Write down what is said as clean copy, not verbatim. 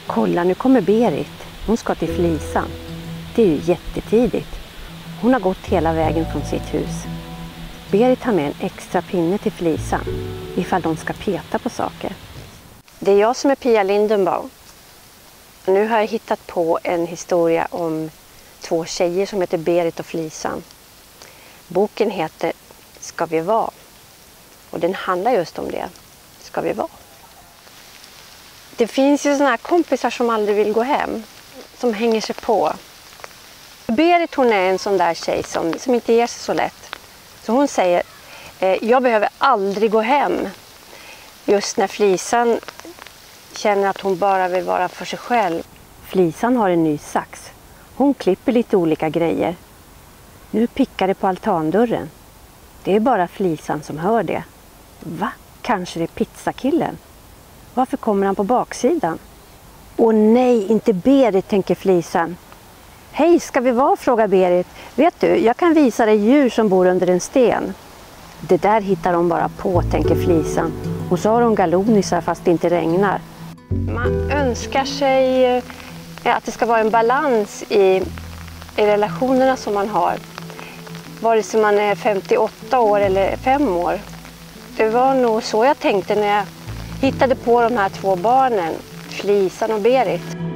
Kolla, nu kommer Berit. Hon ska till Flisan. Det är ju jättetidigt. Hon har gått hela vägen från sitt hus. Berit har med en extra pinne till Flisan ifall de ska peta på saker. Det är jag som är Pia Lindenbaum. Nu har jag hittat på en historia om två tjejer som heter Berit och Flisan. Boken heter Ska vi vara? Och den handlar just om det. Ska vi vara? Det finns ju såna här kompisar som aldrig vill gå hem. Som hänger sig på. Berit, hon är en sån där tjej som inte ger sig så lätt. Så hon säger, jag behöver aldrig gå hem. Just när Flisan känner att hon bara vill vara för sig själv. Flisan har en ny sax. Hon klipper lite olika grejer. Nu pickar det på altandörren. Det är bara Flisan som hör det. Va? Kanske det är pizzakillen? Varför kommer han på baksidan? Åh nej, inte Berit, tänker Flisan. Hej, ska vi vara? Frågar Berit. Vet du, jag kan visa dig djur som bor under en sten. Det där hittar de bara på, tänker Flisan. Och så har de galonisar fast det inte regnar. Man önskar sig att det ska vara en balans i relationerna som man har. Vare sig man är 58 år eller 5 år. Det var nog så jag tänkte när jag hittade på de här två barnen, Flisan och Berit.